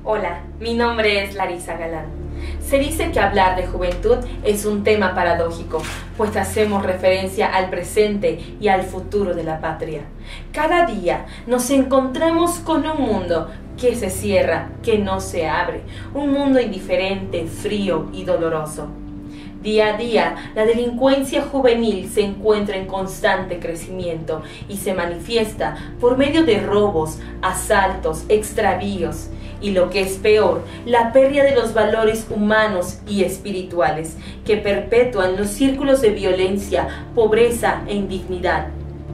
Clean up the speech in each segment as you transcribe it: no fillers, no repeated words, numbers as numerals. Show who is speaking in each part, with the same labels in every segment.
Speaker 1: Hola, mi nombre es Larisa Galán. Se dice que hablar de juventud es un tema paradójico, pues hacemos referencia al presente y al futuro de la patria. Cada día nos encontramos con un mundo que se cierra, que no se abre, un mundo indiferente, frío y doloroso. Día a día, la delincuencia juvenil se encuentra en constante crecimiento y se manifiesta por medio de robos, asaltos, extravíos y, lo que es peor, la pérdida de los valores humanos y espirituales que perpetúan los círculos de violencia, pobreza e indignidad.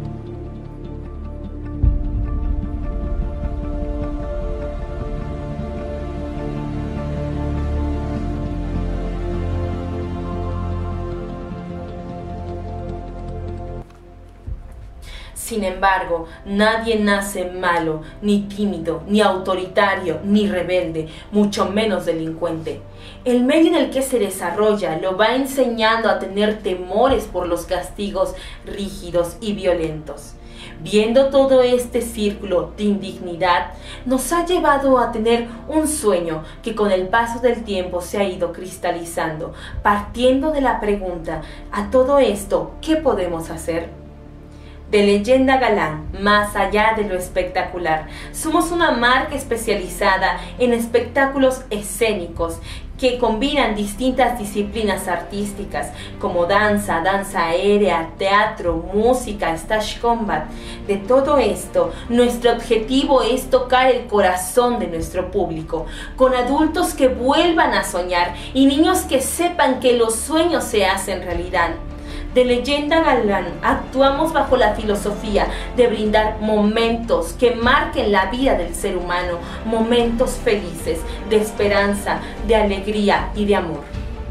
Speaker 1: Sin embargo, nadie nace malo, ni tímido, ni autoritario, ni rebelde, mucho menos delincuente. El medio en el que se desarrolla lo va enseñando a tener temores por los castigos rígidos y violentos. Viendo todo este círculo de indignidad, nos ha llevado a tener un sueño que con el paso del tiempo se ha ido cristalizando, partiendo de la pregunta: ¿a todo esto qué podemos hacer? De Leyenda Galán, más allá de lo espectacular, somos una marca especializada en espectáculos escénicos que combinan distintas disciplinas artísticas como danza, danza aérea, teatro, música, stage combat. De todo esto, nuestro objetivo es tocar el corazón de nuestro público, con adultos que vuelvan a soñar y niños que sepan que los sueños se hacen realidad. De Leyenda Galán actuamos bajo la filosofía de brindar momentos que marquen la vida del ser humano, momentos felices, de esperanza, de alegría y de amor.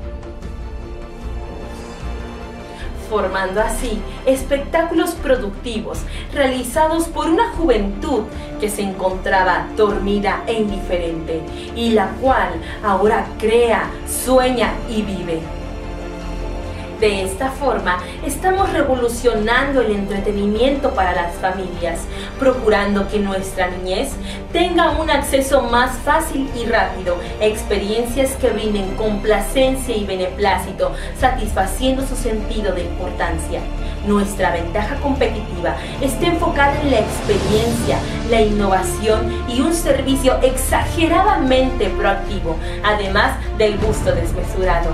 Speaker 1: Formando así espectáculos productivos realizados por una juventud que se encontraba dormida e indiferente y la cual ahora crea, sueña y vive. De esta forma, estamos revolucionando el entretenimiento para las familias, procurando que nuestra niñez tenga un acceso más fácil y rápido a experiencias que brinden complacencia y beneplácito, satisfaciendo su sentido de importancia. Nuestra ventaja competitiva está enfocada en la experiencia, la innovación y un servicio exageradamente proactivo, además del gusto desmesurado.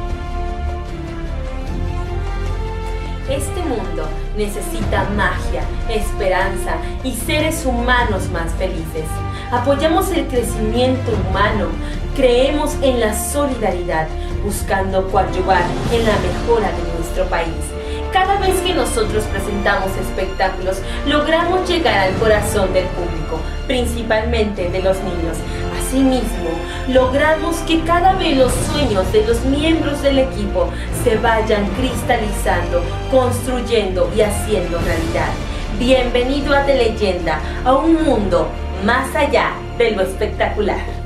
Speaker 1: Este mundo necesita magia, esperanza y seres humanos más felices. Apoyamos el crecimiento humano, creemos en la solidaridad, buscando coadyuvar en la mejora de nuestro país. Cada vez que nosotros presentamos espectáculos, logramos llegar al corazón del público, principalmente de los niños. Asimismo, logramos que cada vez los sueños de los miembros del equipo se vayan cristalizando, construyendo y haciendo realidad. Bienvenido a De Leyenda, a un mundo más allá de lo espectacular.